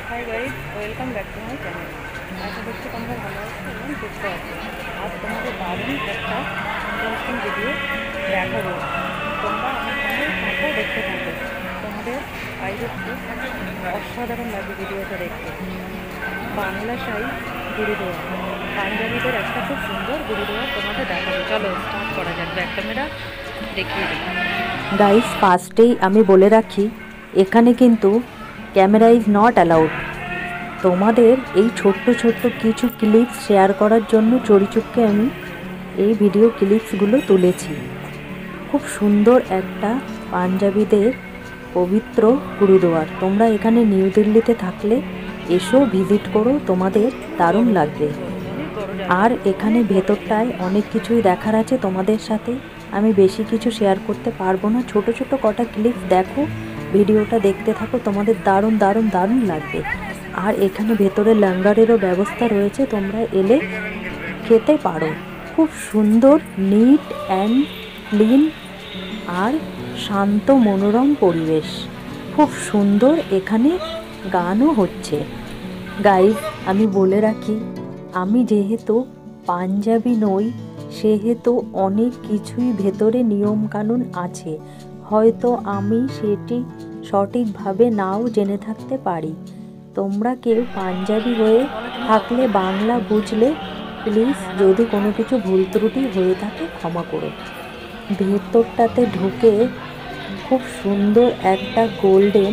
High guys, welcome back to my channel. আশা করছি তোমরা ভালো আছো এবং সুস্থ আছো। আজ তোমাদের দারুণ একটা ইন্টারেস্টিং ভিডিও দেখাবো। তোমরা আমার সঙ্গে থাকো, দেখতে থাকো। তোমাদের আই হোপ অসাধারণ লাগবে ভিডিওটা দেখতে। বাংলা সাই গুরুদুয়ার, পাঞ্জাবিদের একটা খুব সুন্দর গুরুদুয়ার তোমাদের দেখাবো। চলো স্টার্ট করা যাক, ব্যাক ক্যামেরা দেখিয়ে দিই। গাইস, ফার্স্টেই আমি বলে রাখি, এখানে কিন্তু ক্যামেরা ইজ নট অ্যালাউড। তোমাদের এই ছোট্ট ছোট্ট কিছু ক্লিপস শেয়ার করার জন্য চড়িচুপকে আমি এই ভিডিও ক্লিপসগুলো তুলেছি। খুব সুন্দর একটা পাঞ্জাবিদের পবিত্র গুরুদুয়ার। তোমরা এখানে নিউ দিল্লিতে থাকলে এসো, ভিজিট করো, তোমাদের দারুণ লাগবে। আর এখানে ভেতরটায় অনেক কিছুই দেখার আছে তোমাদের সাথে। আমি বেশি কিছু শেয়ার করতে পারবো না, ছোট ছোট কটা ক্লিপ দেখো, ভিডিওটা দেখতে থাকো, তোমাদের দারুণ দারুণ দারুণ লাগবে। আর এখানে ভেতরে লঙ্গারেরও ব্যবস্থা রয়েছে, তোমরা এলে খেতে পারো। খুব সুন্দর, নিট অ্যান্ড ক্লিন আর শান্ত মনোরম পরিবেশ। খুব সুন্দর, এখানে গানও হচ্ছে। গাইজ, আমি বলে রাখি, আমি যেহেতু পাঞ্জাবি নই, সেহেতু অনেক কিছুই ভেতরে নিয়মকানুন আছে, হয়তো আমি সেটি সঠিকভাবে নাও জেনে থাকতে পারি। তোমরা কেউ পাঞ্জাবি হয়ে থাকলে, বাংলা বুঝলে প্লিজ যদি কোনো কিছু ভুল ত্রুটি হয়ে থাকে ক্ষমা করো। ভেতরটাতে ঢুকে খুব সুন্দর একটা গোল্ডেন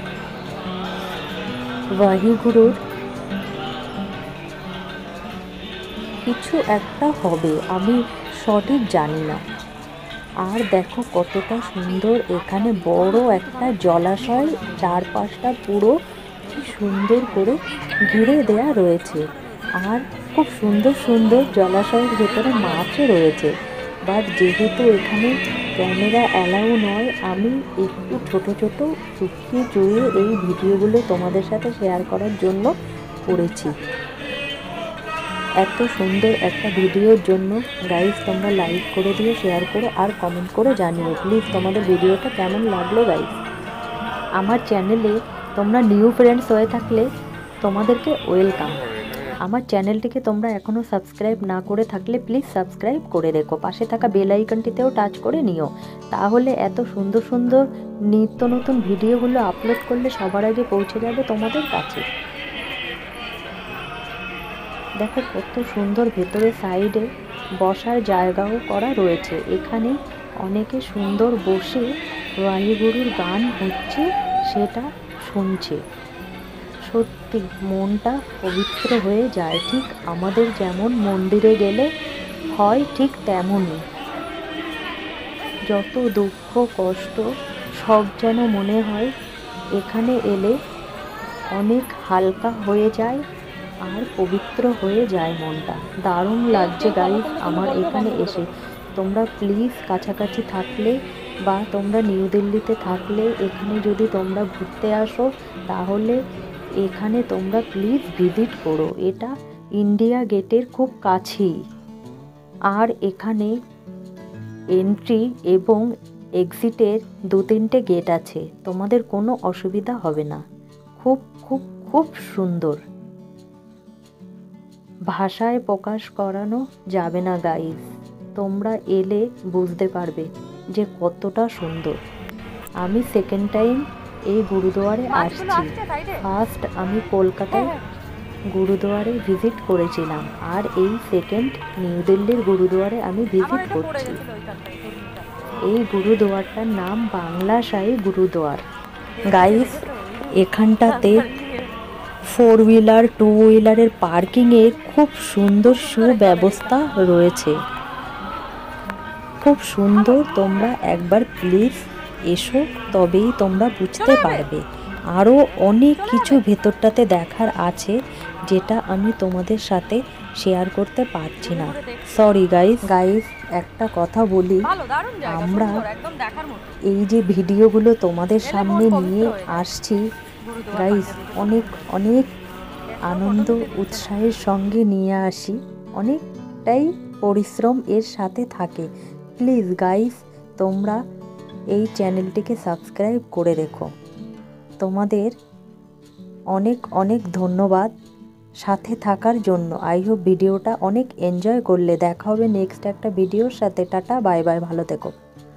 ওয়াহিগুরুর কিছু একটা হবে, আমি সঠিক জানি না। আর দেখো কতটা সুন্দর, এখানে বড় একটা জলাশয়, চারপাশটা পুরো কি সুন্দর করে ঘিরে দেয়া রয়েছে। আর খুব সুন্দর সুন্দর জলাশয়ের ভেতরে মাছও রয়েছে। বাট যেহেতু এখানে ক্যামেরা অ্যালাউ নয়, আমি একটু ছোট ছোট চুকিয়ে চুইয়ে এই ভিডিওগুলো তোমাদের সাথে শেয়ার করার জন্য করেছি। এত সুন্দর একটা ভিডিওর জন্য গাইজ তোমরা লাইক করে দিও, শেয়ার করো আর কমেন্ট করে জানিও প্লিজ তোমাদের ভিডিওটা কেমন লাগলো। গাইজ, আমার চ্যানেলে তোমরা নিউ ফ্রেন্ডস হয়ে থাকলে তোমাদেরকে ওয়েলকাম। আমার চ্যানেলটিকে তোমরা এখনও সাবস্ক্রাইব না করে থাকলে প্লিজ সাবস্ক্রাইব করে রেখো, পাশে থাকা বেল আইকনটিতেও টাচ করে নিও, তাহলে এত সুন্দর সুন্দর নিত্য নতুন ভিডিওগুলো আপলোড করলে সবার আগে পৌঁছে যাবে তোমাদের কাছে। দেখো কত সুন্দর, ভেতরে সাইডে বসার জায়গাও করা রয়েছে। এখানে অনেকে সুন্দর বসে ওয়াহিগুরুর গান হচ্ছে সেটা শুনছে। সত্যি মনটা পবিত্র হয়ে যায়, ঠিক আমাদের যেমন মন্দিরে গেলে হয় ঠিক তেমনই। যত দুঃখ কষ্ট সব যেন মনে হয় এখানে এলে অনেক হালকা হয়ে যায় আর পবিত্র হয়ে যায় মনটা। দারুণ লাগছে গাইজ আমার এখানে এসে। তোমরা প্লিজ কাছাকাছি থাকলে বা তোমরা নিউ দিল্লিতে থাকলে, এখানে যদি তোমরা ঘুরতে আসো তাহলে এখানে তোমরা প্লিজ ভিজিট করো। এটা ইন্ডিয়া গেটের খুব কাছেই। আর এখানে এন্ট্রি এবং এক্সিটের 2-3টে গেট আছে, তোমাদের কোনো অসুবিধা হবে না। খুব খুব খুব সুন্দর, ভাষায় প্রকাশ করানো যাবে না গাইজ। তোমরা এলে বুঝতে পারবে যে কতটা সুন্দর। আমি সেকেন্ড টাইম এই গুরুদুয়ারে আসছি। ফার্স্ট আমি কলকাতায় গুরুদুয়ারে ভিজিট করেছিলাম, আর এই সেকেন্ড নিউ দিল্লির গুরুদুয়ারে আমি ভিজিট করছি। এই গুরুদুয়ারটার নাম বাংলা সাই গুরুদুয়ার। গাইজ, এখানটাতে 4 হুইলার 2 হুইলারের পার্কিংয়ে খুব সুন্দর সুব্যবস্থা রয়েছে। খুব সুন্দর, তোমরা একবার প্লিজ এসো, তবেই তোমরা বুঝতে পারবে। আরও অনেক কিছু ভেতরটাতে দেখার আছে যেটা আমি তোমাদের সাথে শেয়ার করতে পারছি না, সরি গাইজ। একটা কথা বলি, আমরা এই যে ভিডিওগুলো তোমাদের সামনে নিয়ে আসছি গাইজ, অনেক অনেক আনন্দ উৎসাহের সঙ্গে নিয়ে আসি, অনেকটাই পরিশ্রম এর সাথে থাকে। প্লিজ গাইজ, তোমরা এই চ্যানেলটিকে সাবস্ক্রাইব করে রেখো, তোমাদের অনেক অনেক ধন্যবাদ সাথে থাকার জন্য। আই হোপ ভিডিওটা অনেক এনজয় করলে। দেখা হবে নেক্সট একটা ভিডিওর সাথে। টাটা, বাই বাই, ভালো থেকো।